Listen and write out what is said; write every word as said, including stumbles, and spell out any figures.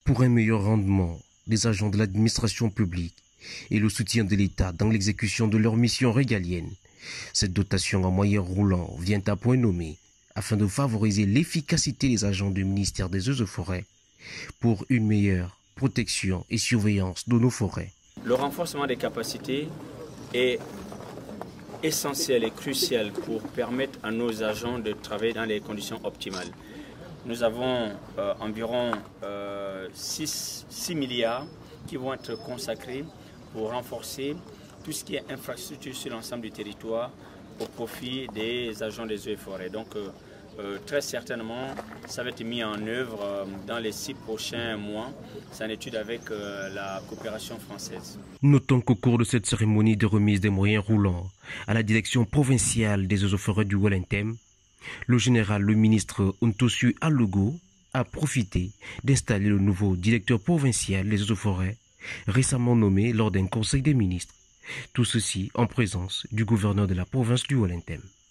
pour un meilleur rendement des agents de l'administration publique et le soutien de l'État dans l'exécution de leurs missions régaliennes. Cette dotation en moyen roulant vient à point nommé afin de favoriser l'efficacité des agents du ministère des Eaux et Forêts pour une meilleure protection et surveillance de nos forêts. Le renforcement des capacités est essentiel et crucial pour permettre à nos agents de travailler dans les conditions optimales. Nous avons euh, environ euh, six milliards qui vont être consacrés pour renforcer tout ce qui est infrastructure sur l'ensemble du territoire au profit des agents des eaux et forêts. Donc euh, euh, très certainement, ça va être mis en œuvre euh, dans les six prochains mois. C'est en étude avec euh, la coopération française. Notons qu'au cours de cette cérémonie de remise des moyens roulants à la direction provinciale des eaux et forêts du Walentem, le général, le ministre Ntossu Alugo a profité d'installer le nouveau directeur provincial des eaux et forêts, récemment nommé lors d'un conseil des ministres. Tout ceci en présence du gouverneur de la province du Walentem.